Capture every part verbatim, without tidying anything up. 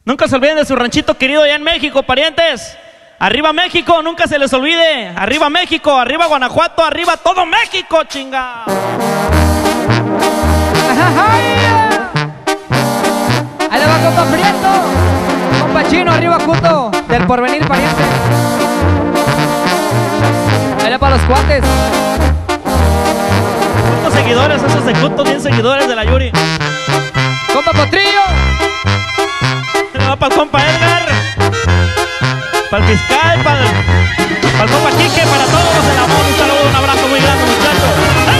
Nunca se olviden de su ranchito querido allá en México, parientes. Arriba México, nunca se les olvide. Arriba México, arriba Guanajuato, arriba todo México, chinga. Ahí le va compa Prieto, compa Chino, arriba Cuto, del Porvenir, pariente. Ahí le va para los cuates. ¿Cuántos seguidores esos de Cuto? Bien seguidores de la Yuri. Compa Potrillo. Le va para el compa Edgar, para el fiscal, para el, para el compa Quique, para todos los del amor. Un saludo, un abrazo muy grande, muchachos.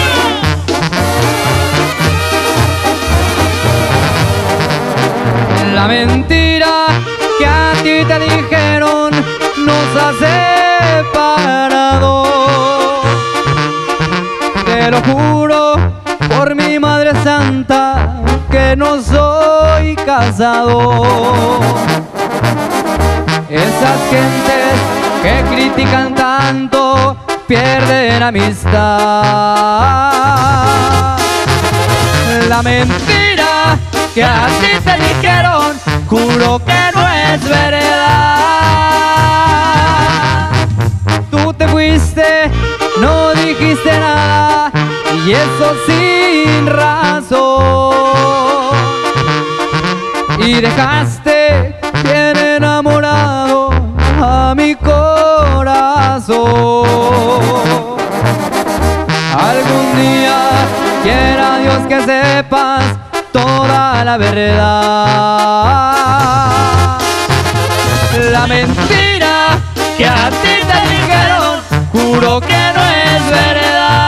¡Ah! La mentira que a ti te dijeron nos ha separado. Te lo juro por mi Madre Santa que no soy casado. Esas gentes que critican tanto pierden amistad. La mentira que a ti te dijeron, juro que no es verdad. Tú te fuiste, no dijiste nada, y eso sin razón. Y dejaste bien enamorado a mi corazón. Algún día quiera Dios que sepas toda la verdad. La mentira que a ti te dijeron, juro que no es verdad.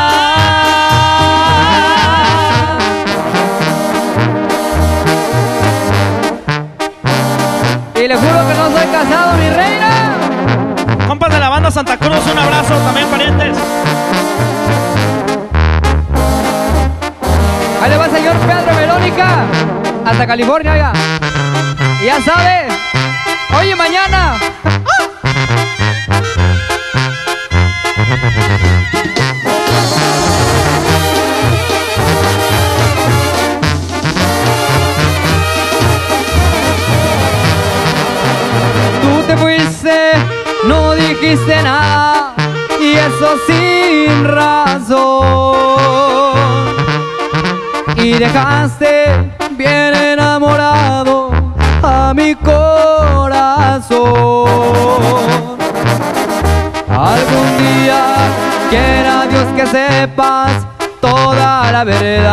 Y le juro que no soy casado, mi reina. Compas de la banda Santa Cruz, un abrazo también, parientes. Ahí le va el señor Pedro Melónica, hasta California, oiga. Y ya sabe, oye, mañana. Tú te fuiste, no dijiste nada, y eso sin razón. Y dejaste bien enamorado a mi corazón. Algún día quiera Dios que sepas toda la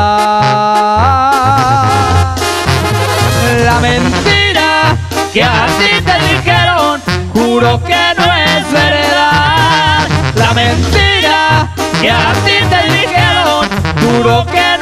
verdad. La mentira que a ti te dijeron, juro que no es verdad. La mentira que a ti te dijeron, juro que